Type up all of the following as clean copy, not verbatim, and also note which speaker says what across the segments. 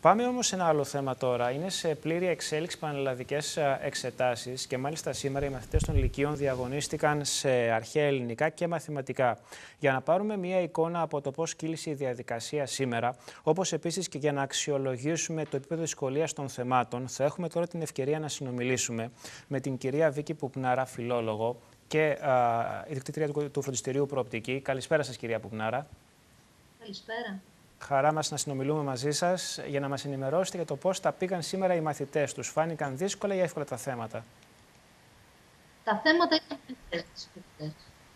Speaker 1: Πάμε όμως σε ένα άλλο θέμα τώρα. Είναι σε πλήρη εξέλιξη πανελλαδικές εξετάσεις και μάλιστα σήμερα οι μαθητές των Λυκείων διαγωνίστηκαν σε αρχαία ελληνικά και μαθηματικά. Για να πάρουμε μια εικόνα από το πώς κύλησε η διαδικασία σήμερα, όπως επίσης και για να αξιολογήσουμε το επίπεδο δυσκολίας των θεμάτων, θα έχουμε τώρα την ευκαιρία να συνομιλήσουμε με την κυρία Βίκη Πουπνάρα, φιλόλογο και ιδιοκτήτρια του Φροντιστηρίου Προοπτική. Καλησπέρα σας, κυρία Πουπνάρα.
Speaker 2: Καλησπέρα.
Speaker 1: Χαρά μας να συνομιλούμε μαζί σας για να μας ενημερώσετε για το πώς τα πήγαν σήμερα οι μαθητές τους. Φάνηκαν δύσκολα ή εύκολα τα θέματα?
Speaker 2: Τα θέματα ήταν δύσκολα.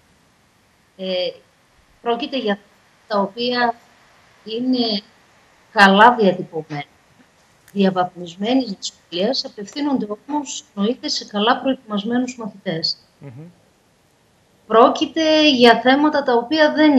Speaker 2: Πρόκειται για τα οποία είναι καλά διατυπωμένα, διαβαθμισμένης δυσκολίας, απευθύνονται όμως εννοείται σε καλά προετοιμασμένους μαθητές. Πρόκειται για θέματα τα οποία δεν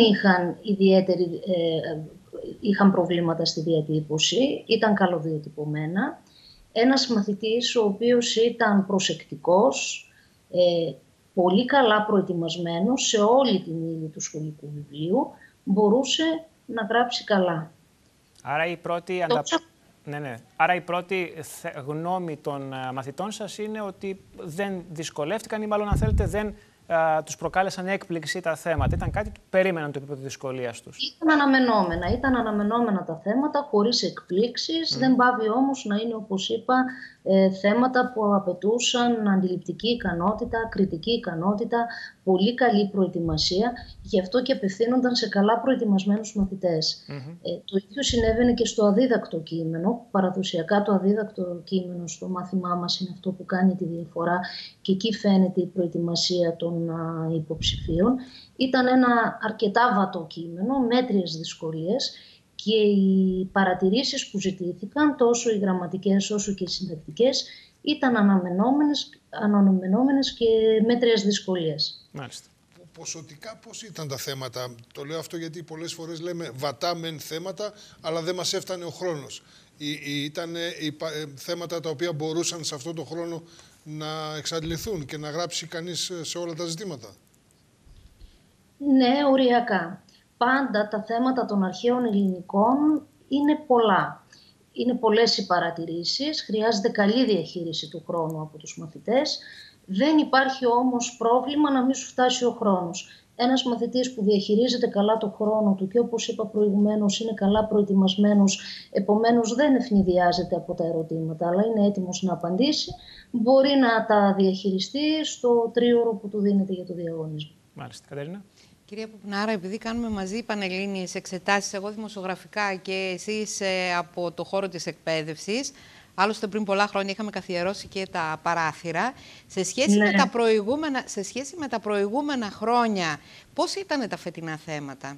Speaker 2: είχαν προβλήματα στη διατύπωση, ήταν καλοδιατυπωμένα. Ένας μαθητής ο οποίος ήταν προσεκτικός, πολύ καλά προετοιμασμένος σε όλη την ύλη του σχολικού βιβλίου, μπορούσε να γράψει καλά.
Speaker 1: Άρα η πρώτη γνώμη των μαθητών σας είναι ότι δεν δυσκολεύτηκαν ή μάλλον αν θέλετε δεν τους προκάλεσαν έκπληξη τα θέματα. Ήταν κάτι που περίμεναν το επίπεδο δυσκολίας τους.
Speaker 2: Ήταν αναμενόμενα τα θέματα, χωρίς εκπλήξεις. Δεν πάβει όμως να είναι, όπως είπα, θέματα που απαιτούσαν αντιληπτική ικανότητα, κριτική ικανότητα, πολύ καλή προετοιμασία. Γι' αυτό και απευθύνονταν σε καλά προετοιμασμένους μαθητές. Το ίδιο συνέβαινε και στο αδίδακτο κείμενο. Παραδοσιακά το αδίδακτο κείμενο στο μάθημά μας είναι αυτό που κάνει τη διαφορά και εκεί φαίνεται η προετοιμασία των υποψηφίων. Ήταν ένα αρκετά βατό κείμενο, μέτριες δυσκολίες και οι παρατηρήσεις που ζητήθηκαν, τόσο οι γραμματικές όσο και οι συντακτικές, ήταν αναμενόμενες και μέτριες δυσκολίες.
Speaker 1: Μάλιστα.
Speaker 3: Ποσοτικά πώς ήταν τα θέματα? Το λέω αυτό γιατί πολλές φορές λέμε βατά μεν θέματα, αλλά δεν μας έφτανε ο χρόνος. Ήταν θέματα τα οποία μπορούσαν σε αυτό το χρόνο να εξαντληθούν και να γράψει κανείς σε όλα τα ζητήματα?
Speaker 2: Ναι, οριακά. Πάντα τα θέματα των αρχαίων ελληνικών είναι πολλά. Είναι πολλές οι παρατηρήσεις, χρειάζεται καλή διαχείριση του χρόνου από τους μαθητές. Δεν υπάρχει όμως πρόβλημα να μην σου φτάσει ο χρόνος. Ένας μαθητής που διαχειρίζεται καλά το χρόνο του και όπως είπα προηγουμένως είναι καλά προετοιμασμένος, επομένως δεν ευνηδιάζεται από τα ερωτήματα, αλλά είναι έτοιμος να απαντήσει, μπορεί να τα διαχειριστεί στο τρίωρο που του δίνεται για το διαγωνισμό.
Speaker 1: Μάλιστα. Κατερίνα.
Speaker 4: Κυρία Πουπνάρα, επειδή κάνουμε μαζί πανελλήνιες εξετάσεις, εγώ δημοσιογραφικά και εσείς από το χώρο της εκπαίδευσης, άλλωστε πριν πολλά χρόνια είχαμε καθιερώσει και τα παράθυρα, σε σχέση με τα προηγούμενα χρόνια, πώς ήταν τα φετινά θέματα?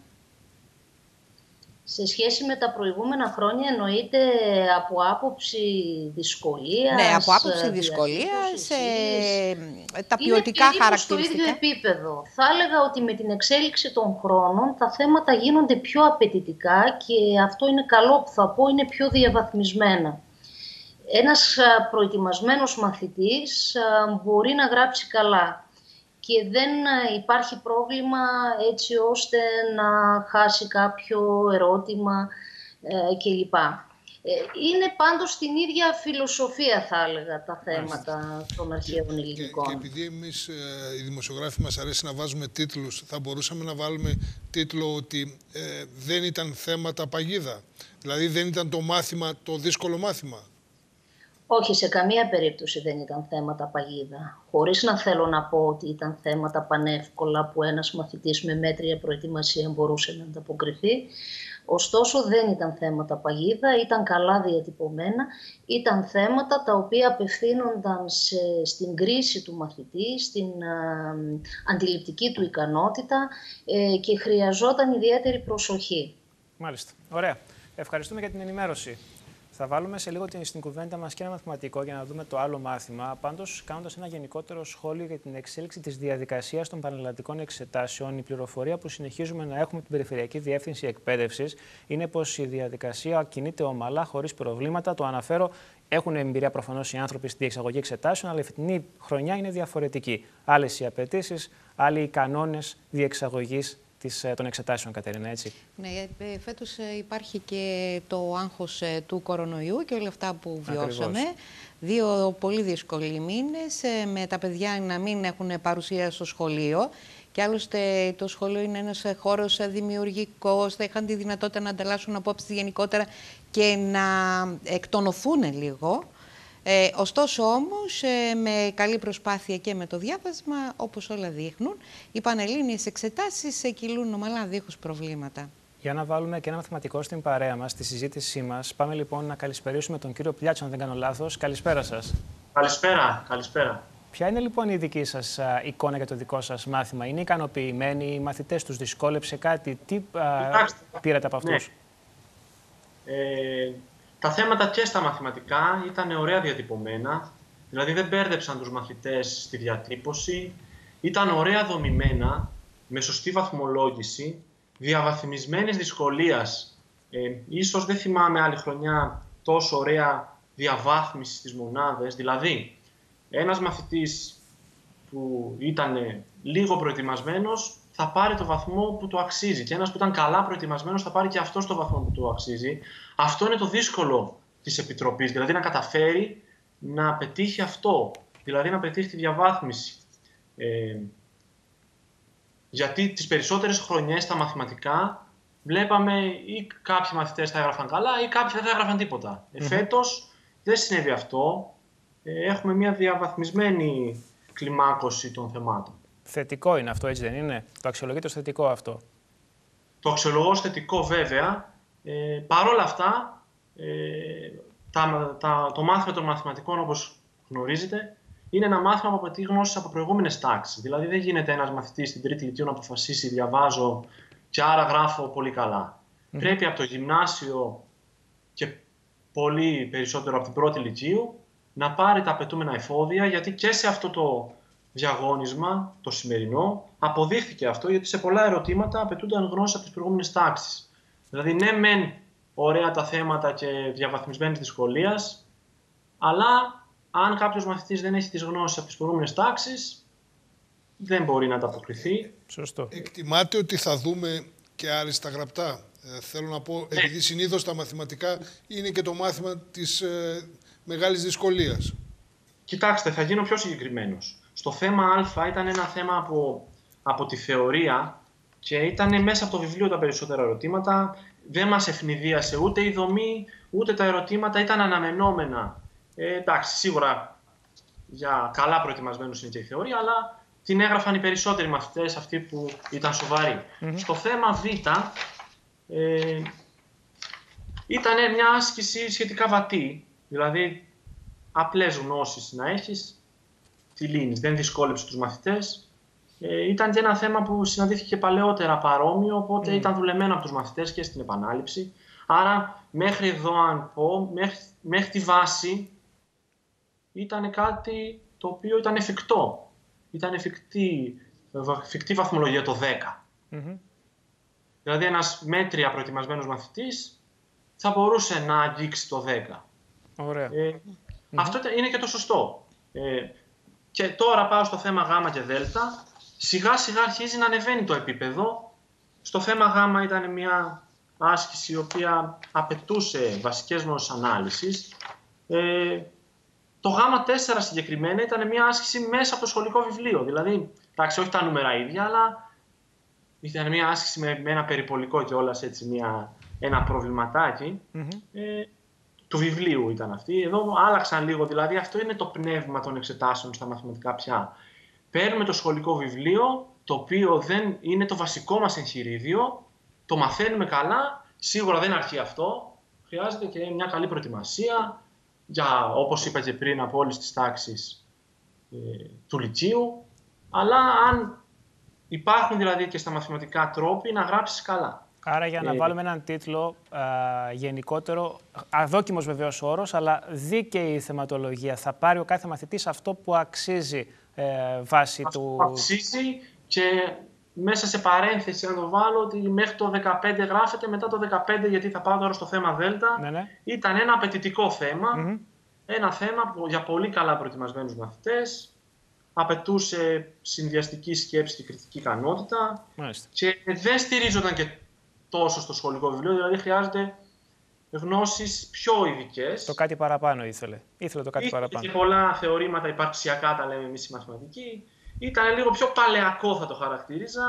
Speaker 2: Σε σχέση με τα προηγούμενα χρόνια εννοείται από άποψη δυσκολίας.
Speaker 4: Ναι, από άποψη δυσκολίας, τα ποιοτικά χαρακτηριστικά.
Speaker 2: Στο ίδιο επίπεδο. Θα έλεγα ότι με την εξέλιξη των χρόνων τα θέματα γίνονται πιο απαιτητικά και αυτό είναι καλό που θα πω, είναι πιο διαβαθμισμένα. Ένας προετοιμασμένος μαθητής μπορεί να γράψει καλά και δεν υπάρχει πρόβλημα έτσι ώστε να χάσει κάποιο ερώτημα κλπ. Είναι πάντως στην ίδια φιλοσοφία, θα έλεγα, τα θέματα των αρχαίων ελληνικών.
Speaker 3: Και επειδή εμείς οι δημοσιογράφοι μας αρέσει να βάζουμε τίτλους, θα μπορούσαμε να βάλουμε τίτλο ότι δεν ήταν θέματα παγίδα. Δηλαδή δεν ήταν το μάθημα το δύσκολο μάθημα.
Speaker 2: Όχι, σε καμία περίπτωση δεν ήταν θέματα παγίδα. Χωρίς να θέλω να πω ότι ήταν θέματα πανεύκολα που ένας μαθητής με μέτρια προετοιμασία μπορούσε να ανταποκριθεί. Ωστόσο δεν ήταν θέματα παγίδα, ήταν καλά διατυπωμένα. Ήταν θέματα τα οποία απευθύνονταν στην κρίση του μαθητή, στην αντιληπτική του ικανότητα και χρειαζόταν ιδιαίτερη προσοχή.
Speaker 1: Μάλιστα. Ωραία. Ευχαριστούμε για την ενημέρωση. Θα βάλουμε σε λίγο στην κουβέντα μας και ένα μαθηματικό για να δούμε το άλλο μάθημα. Πάντως, κάνοντας ένα γενικότερο σχόλιο για την εξέλιξη της διαδικασίας των πανελλαδικών εξετάσεων, η πληροφορία που συνεχίζουμε να έχουμε την Περιφερειακή Διεύθυνση Εκπαίδευσης είναι πως η διαδικασία κινείται ομαλά, χωρίς προβλήματα. Το αναφέρω. Έχουν εμπειρία προφανώς οι άνθρωποι στη διεξαγωγή εξετάσεων, αλλά η φετινή χρονιά είναι διαφορετική. Άλλες οι απαιτήσεις, άλλοι οι κανόνες διεξαγωγής των εξετάσεων, Κατερίνα, έτσι.
Speaker 4: Ναι, φέτος υπάρχει και το άγχος του κορονοϊού και όλα αυτά που βιώσαμε.
Speaker 1: Ακριβώς.
Speaker 4: 2 πολύ δύσκολοι μήνες, με τα παιδιά να μην έχουν παρουσία στο σχολείο. Και άλλωστε το σχολείο είναι ένας χώρος δημιουργικός, θα είχαν τη δυνατότητα να ανταλλάσσουν απόψεις γενικότερα και να εκτονωθούν λίγο. Ωστόσο όμως, με καλή προσπάθεια και με το διάβασμα, όπως όλα δείχνουν, οι πανελλήνιες εξετάσεις κυλούν ομαλά, δίχως προβλήματα.
Speaker 1: Για να βάλουμε και ένα μαθηματικό στην παρέα μας, στη συζήτησή μας, πάμε λοιπόν να καλησπερίσουμε τον κύριο Πλιάτσο, αν δεν κάνω λάθος. Καλησπέρα σας.
Speaker 5: Καλησπέρα.
Speaker 1: Ποια είναι λοιπόν η δική σας εικόνα για το δικό σας μάθημα? Είναι ικανοποιημένοι οι μαθητές, τους δυσκόλεψε κάτι? Τι πήρατε από αυτούς?
Speaker 5: Ναι. Τα θέματα και στα μαθηματικά ήταν ωραία διατυπωμένα, δηλαδή δεν μπέρδεψαν τους μαθητές στη διατύπωση, ήταν ωραία δομημένα, με σωστή βαθμολόγηση, διαβαθμισμένης δυσκολίας. Ίσως δεν θυμάμαι άλλη χρονιά τόσο ωραία διαβάθμιση στις μονάδες, δηλαδή ένας μαθητής που ήταν λίγο προετοιμασμένος θα πάρει το βαθμό που του αξίζει και ένας που ήταν καλά προετοιμασμένος θα πάρει και αυτός το βαθμό που του αξίζει. Αυτό είναι το δύσκολο της Επιτροπής, δηλαδή να καταφέρει να πετύχει αυτό, δηλαδή να πετύχει τη διαβάθμιση. Γιατί τις περισσότερες χρονιές στα μαθηματικά βλέπαμε ή κάποιοι μαθητές θα έγραφαν καλά ή κάποιοι δεν θα έγραφαν τίποτα. Φέτος δεν συνέβη αυτό. Έχουμε μια διαβαθμισμένη κλιμάκωση των θεμάτων.
Speaker 1: Θετικό είναι αυτό, έτσι δεν είναι? Το αξιολογείτε ως θετικό αυτό?
Speaker 5: Το αξιολογώ ως θετικό βέβαια. Παρ' όλα αυτά, το μάθημα των μαθηματικών, όπως γνωρίζετε, είναι ένα μάθημα που απαιτεί γνώσεις από προηγούμενες τάξεις. Δηλαδή δεν γίνεται ένας μαθητής στην τρίτη λυκείου να αποφασίσει διαβάζω και άρα γράφω πολύ καλά. Πρέπει από το γυμνάσιο και πολύ περισσότερο από την πρώτη λυκείου να πάρει τα απαιτούμενα εφόδια, γιατί και σε αυτό το διαγώνισμα, το σημερινό, αποδείχθηκε αυτό, γιατί σε πολλά ερωτήματα απαιτούνταν γνώσεις από τις προηγούμενες τάξεις. Δηλαδή, ναι, μεν ωραία τα θέματα και διαβαθμισμένης δυσκολίας, αλλά αν κάποιος μαθητής δεν έχει τις γνώσεις από τις προηγούμενες τάξεις, δεν μπορεί να ανταποκριθεί.
Speaker 1: Σωστό.
Speaker 3: Εκτιμάτε ότι θα δούμε και άριστα γραπτά? Θέλω να πω, επειδή συνήθως τα μαθηματικά είναι και το μάθημα της μεγάλης δυσκολίας.
Speaker 5: Κοιτάξτε, θα γίνω πιο συγκεκριμένος. Στο θέμα Α ήταν ένα θέμα από τη θεωρία και ήταν μέσα από το βιβλίο τα περισσότερα ερωτήματα. Δεν μας ευνηδίασε ούτε η δομή, ούτε τα ερωτήματα, ήταν αναμενόμενα. Εντάξει, σίγουρα για καλά προετοιμασμένους είναι και η θεωρία, αλλά την έγραφαν οι περισσότεροι μαθητές, αυτοί που ήταν σοβαροί. Στο θέμα Β, ήταν μια άσκηση σχετικά βατή, δηλαδή απλές γνώσεις να έχεις, τη λύνεις, δεν δυσκόλεψε τους μαθητές. Ήταν και ένα θέμα που συναντήθηκε παλαιότερα παρόμοιο, οπότε ήταν δουλεμένο από τους μαθητές και στην επανάληψη. Άρα μέχρι εδώ, αν πω, μέχρι τη βάση, ήταν κάτι το οποίο ήταν εφικτό. Ήταν εφικτή βαθμολογία το 10. Δηλαδή ένας μέτρια προετοιμασμένος μαθητής θα μπορούσε να αγγίξει το 10.
Speaker 1: Ωραία.
Speaker 5: Αυτό είναι και το σωστό. Και τώρα πάω στο θέμα Γ και Δ. Σιγά σιγά αρχίζει να ανεβαίνει το επίπεδο. Στο θέμα Γ ήταν μια άσκηση η οποία απαιτούσε βασικές γνώσεις ανάλυσης. Το Γ4 συγκεκριμένα ήταν μια άσκηση μέσα από το σχολικό βιβλίο. Δηλαδή, εντάξει, όχι τα νούμερα ίδια, αλλά ήταν μια άσκηση με ένα περιπολικό κιόλας, έτσι, ένα προβληματάκι. Του βιβλίου ήταν αυτή. Εδώ άλλαξαν λίγο, δηλαδή αυτό είναι το πνεύμα των εξετάσεων στα μαθηματικά πια. Παίρνουμε το σχολικό βιβλίο, το οποίο δεν είναι το βασικό μας εγχειρίδιο, το μαθαίνουμε καλά, σίγουρα δεν αρκεί αυτό, χρειάζεται και μια καλή προετοιμασία, για, όπως είπα και πριν, από όλες τις τάξεις του λυκείου, αλλά αν υπάρχουν δηλαδή και στα μαθηματικά τρόποι να γράψεις καλά.
Speaker 1: Άρα για να βάλουμε έναν τίτλο γενικότερο, αδόκιμος βεβαίως όρος, αλλά δίκαιη θεματολογία. Θα πάρει ο κάθε μαθητής αυτό που αξίζει βάσει του...
Speaker 5: Αξίζει και μέσα σε παρένθεση να το βάλω ότι μέχρι το 15 γράφεται, μετά το 15, γιατί θα πάω τώρα στο θέμα Δ, ήταν ένα απαιτητικό θέμα. Ένα θέμα που για πολύ καλά προετοιμασμένους μαθητές απαιτούσε συνδυαστική σκέψη και κριτική ικανότητα.
Speaker 1: Μάλιστα.
Speaker 5: Και δεν στηρίζονταν και τόσο στο σχολικό βιβλίο, δηλαδή χρειάζεται γνώσεις πιο ειδικές.
Speaker 1: Το κάτι παραπάνω ήθελε. Ήθελε το κάτι παραπάνω.
Speaker 5: Και πολλά θεωρήματα υπαρξιακά, τα λέμε εμείς οι μαθηματικοί. Ήταν λίγο πιο παλαιακό, θα το χαρακτήριζα.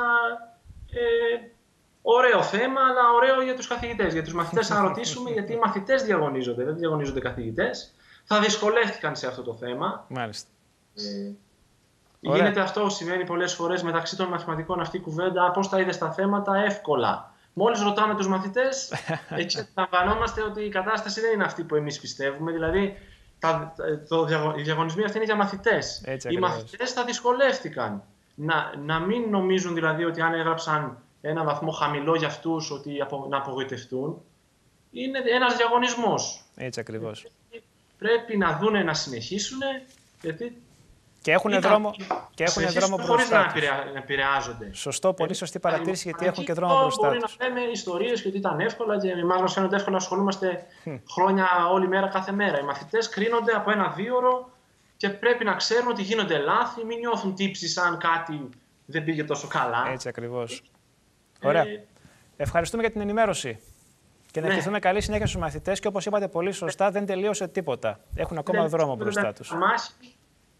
Speaker 5: Ωραίο θέμα, αλλά ωραίο για τους καθηγητές. Για τους μαθητές θα ρωτήσουμε, γιατί οι μαθητές διαγωνίζονται, δεν διαγωνίζονται καθηγητές. Θα δυσκολεύτηκαν σε αυτό το θέμα.
Speaker 1: Μάλιστα.
Speaker 5: Γίνεται αυτό, σημαίνει πολλές φορές μεταξύ των μαθηματικών αυτή η κουβέντα, πώς τα είδες τα θέματα, εύκολα. Μόλις ρωτάμε τους μαθητές, εκεί αντιλαμβανόμαστε ότι η κατάσταση δεν είναι αυτή που εμείς πιστεύουμε. Δηλαδή, οι διαγωνισμοί αυτοί είναι για μαθητές. Οι μαθητές θα δυσκολεύτηκαν. Να μην νομίζουν δηλαδή ότι αν έγραψαν ένα βαθμό χαμηλό για αυτούς, ότι να απογοητευτούν. Είναι ένας διαγωνισμός.
Speaker 1: Έτσι ακριβώς.
Speaker 5: Πρέπει να δούνε να συνεχίσουν, γιατί
Speaker 1: και έχουν δρόμο
Speaker 5: χωρίς
Speaker 1: μπροστά τους.
Speaker 5: να επηρεάζονται.
Speaker 1: Σωστό, πολύ σωστή παρατήρηση, γιατί έχουν και δρόμο μπροστά τους.
Speaker 5: Μπορεί να λέμε ιστορίες και ότι ήταν εύκολα και εμάς μας φαίνονται εύκολα να ασχολούμαστε χρόνια όλη μέρα, κάθε μέρα. Οι μαθητές κρίνονται από 1-2ωρο και πρέπει να ξέρουν ότι γίνονται λάθη, μην νιώθουν τύψεις αν κάτι δεν πήγε τόσο καλά.
Speaker 1: Έτσι ακριβώς. Ωραία. Ευχαριστούμε για την ενημέρωση. Και να ευχηθούμε καλή συνέχεια στους μαθητές και όπως είπατε πολύ σωστά, δεν τελείωσε τίποτα. Έχουν ακόμα δρόμο μπροστά τους.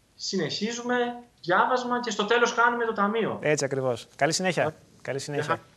Speaker 5: Συνεχίζουμε διάβασμα και στο τέλος κάνουμε το ταμείο.
Speaker 1: Έτσι ακριβώς. Καλή συνέχεια. Καλή συνέχεια.